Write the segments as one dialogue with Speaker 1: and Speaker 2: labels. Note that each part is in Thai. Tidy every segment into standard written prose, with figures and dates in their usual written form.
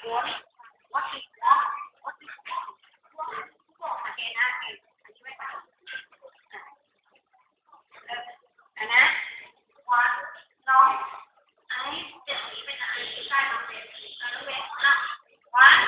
Speaker 1: want what is want what is want โอเคนะอันนี้ไม่ต้องอันนะวันน้องไอ้จะหนีไปไหนใช่น้องเบนน้องเบนอ่ะวัน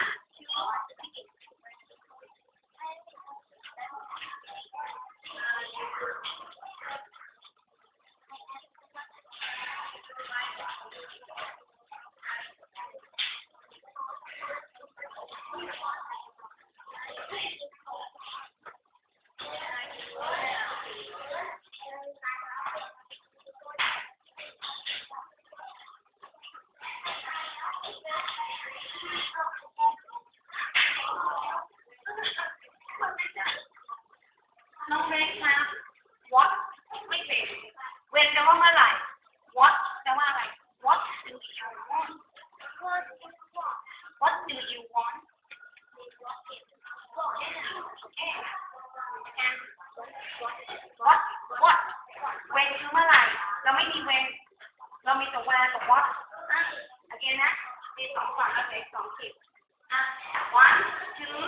Speaker 1: น้องเบนคะ what ไม่เป็นเว้นแปลว่าเมื่อไหร่ what แปลว่าอะไร what do you want what do you want what เว้นคือเมื่อไหร่เราไม่มีเว้นเรามีแต่ where กับ what โอเคนะมีสองฝั่งแล้วเด็กสองขีดone two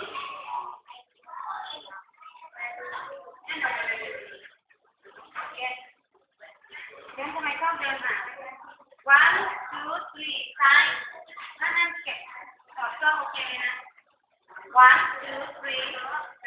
Speaker 1: เดินทำไมชอบเดินหา one two three ซ้ายนั่นเก็บต่อเสื้อโอเคนะ one two three